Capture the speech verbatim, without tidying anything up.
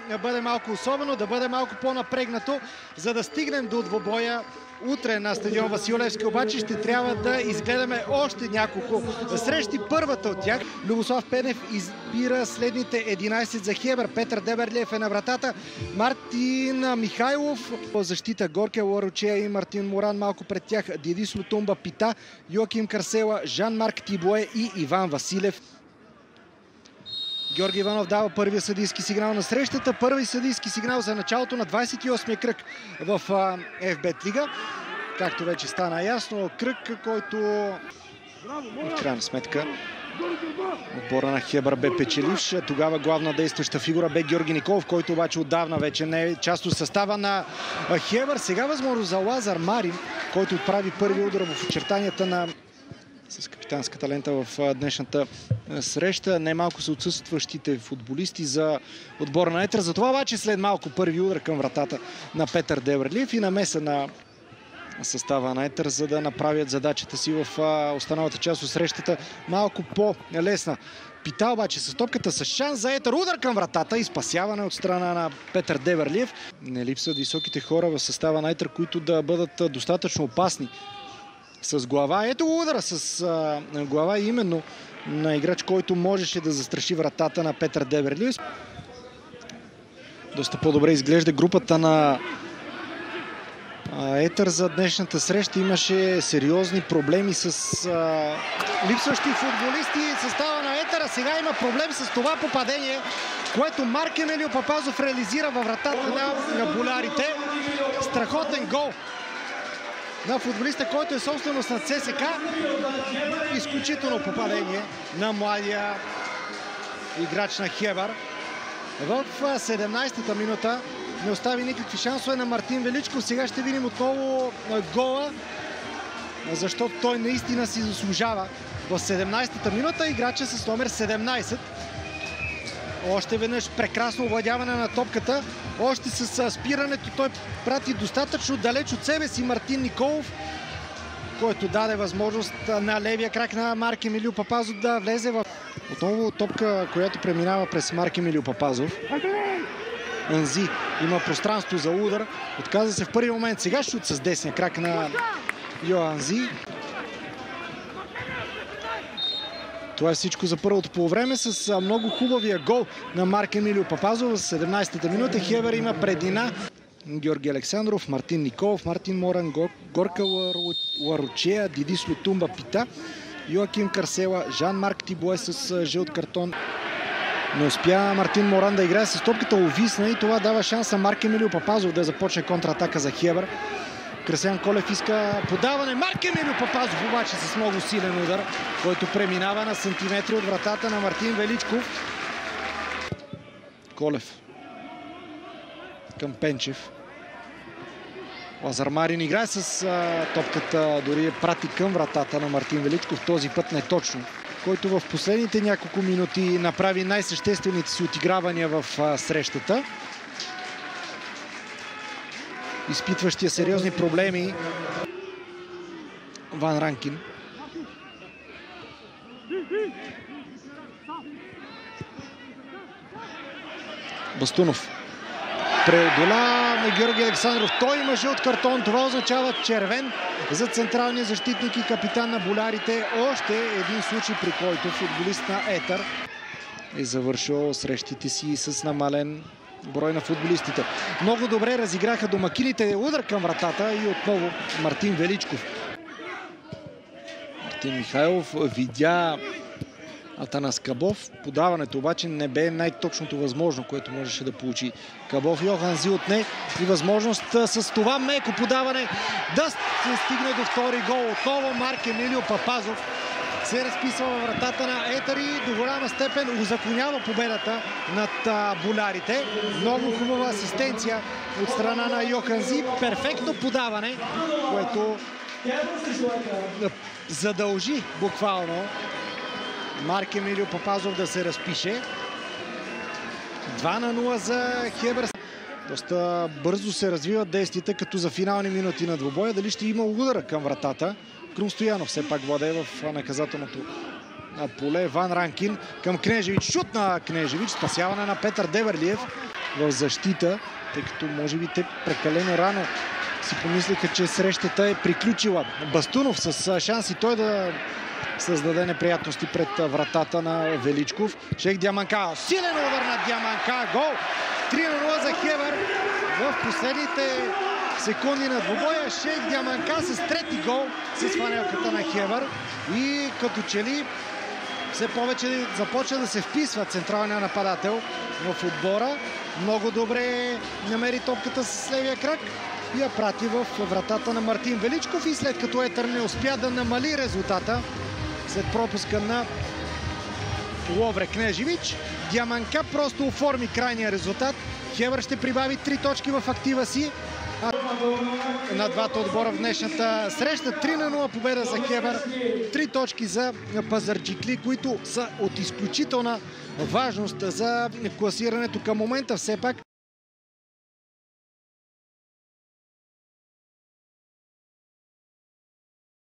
бъде малко особено, да бъде малко по-напрегнато, за да стигнем до двобоя утре на стадион Васил Левски. Обаче ще трябва да изгледаме още няколко срещи. Първата от тях Любослав Пенев избира следните единайсет за Хебър. Петър Деберлиев е на вратата. Мартин Михайлов по защита, Горке Ларучея и Мартин Моран малко пред тях. Дидис Лутумба Пита, Йоаким Карсела, Жан-Марк Тибое и Иван Василев. Георги Иванов дава първия съдийски сигнал на срещата. Първи съдийски сигнал за началото на двайсет и осмия кръг в еф бет лига. Както вече стана ясно, кръг, който в крайна сметка отбора на Хебър бе печеливш. Тогава главна действаща фигура бе Георги Николов, който обаче отдавна вече не е част от състава на Хебър. Сега възможност за Лазар Марин, който отправи първи удар в очертанията на с капитанската лента в днешната среща. Немалко са отсъстващите футболисти за отбора на Етър. Затова обаче след малко първи удар към вратата на Петър Деберлиев и намеса на състава на Етър, за да направят задачата си в останалата част от срещата малко по-лесна. Пита обаче с топката с шанс за Етър. Удар към вратата и спасяване от страна на Петър Деберлиев. Не липсват високите хора в състава на Етър, които да бъдат достатъчно опасни с глава. Ето го удара с а, глава именно на играч, който можеше да застраши вратата на Петър Деберлиев. Доста по-добре изглежда групата на а, Етър за днешната среща. Имаше сериозни проблеми с а, липсващи футболисти. Състава на Етър, а сега има проблем с това попадение, което Марк Емилио Папазов реализира във вратата на, на болярите. Страхотен гол на футболиста, който е собственост на ЦСКА. Изключително попадение на младия играч на Хебър. В седемнайсетата минута не остави никакви шансове на Мартин Величков. Сега ще видим отново гола, защото той наистина си заслужава. В седемнайсетата минута играча с номер седемнайсет. Още веднъж прекрасно овладяване на топката. Още с спирането той прати достатъчно далеч от себе си Мартин Николов, който даде възможност на левия крак на Марк Емилио Папазов да влезе в... Отново топка, която преминава през Марк Емилио Папазов. Анзи има пространство за удар. Отказа се в първи момент. Сега шут с десния крак на Йо Анзи. Това е всичко за първото полувреме с много хубавия гол на Марк Емилио Папазов. В седемнайсетата минута Хебър има предина. Георги Александров, Мартин Николов, Мартин Моран, Горка Ларучея, Дидис Лутумба Пита, Йоаким Карсела, Жан-Марк Тибое с жълт картон. Не успя Мартин Моран да играе с топката, увисна и това дава шанс на Марк Емилио Папазов да започне контратака за Хебър. Красян Колев иска подаване. Марк Емилио Папазов обаче с много силен удар, който преминава на сантиметри от вратата на Мартин Величков. Колев към Пенчев. Лазар Марин играе с а, топката, дори е прати към вратата на Мартин Величков. Този път не точно, който в последните няколко минути направи най-съществените си отигравания в а, срещата. Изпитващия сериозни проблеми Ван Ранкин. Бастунов преодоля на Георги Александров. Той има жълт картон. Това означава червен за централния защитник и капитан на болярите. Още един случай, при който футболист на Етър е завършил срещите си с намален брой на футболистите. Много добре разиграха домакините. Удар към вратата и отново Мартин Величков. Мартин Михайлов видя Атанас Кабов. Подаването обаче не бе най-точното възможно, което можеше да получи Кабов. Йохан Зи отне и възможност с това меко подаване да се стигне до втори гол. Отново Марк Емилио Папазов се разписва във вратата на Етър и до голяма степен узаконява победата над а, болярите. Много хубава асистенция от страна на Йохан Зи. Перфектно подаване, което задължи буквално Марк Емилио Папазов да се разпише. два на нула за Хебър. Доста бързо се развиват действията, като за финални минути на двубоя. Дали ще има удара към вратата? Крум Стоянов все пак владее в наказателното поле. Ван Ранкин към Кнежевич. Шут на Кнежевич. Спасяване на Петър Деберлиев. в защита, тъй като може би те прекалено рано си помислиха, че срещата е приключила. Бастунов с шанс и той да създаде неприятности пред вратата на Величков. Шейх Диаманка, силен удар на Диаманка, гол! три на нула за Хевър в последните секунди на двубоя. Шейх Диаманка с трети гол с фанелката на Хевър и като че ли все повече започва да се вписва централния нападател в отбора. Много добре намери топката с левия крак и я прати в вратата на Мартин Величков и след като Етър не успя да намали резултата след пропуска на Ловре Кнежевич, Диаманка просто оформи крайния резултат. Хевър ще прибави три точки в актива си. На двата отбора в днешната среща. три на нула победа за Хевър. Три точки за пазарджикли, които са от изключителна важност за класирането към момента. Все пак